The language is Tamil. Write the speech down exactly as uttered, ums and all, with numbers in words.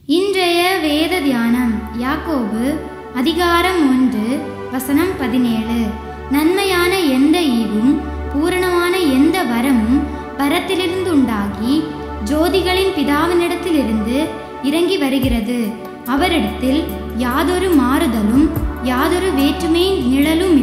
இன்றைய வேத தியானம் யாக்கோபு அதிகாரம் ஒன்று வசனம் பதினேழு. நன்மையான எந்த ஈவும் பூரணமான எந்த வரமும் பரத்திலிருந்து உண்டாகி ஜோதிகளின் பிதாவினிடத்திலிருந்து இறங்கி வருகிறது. அவரிடத்தில் யாதொரு மாறுதலும் யாதொரு வேற்றுமை நிழலும்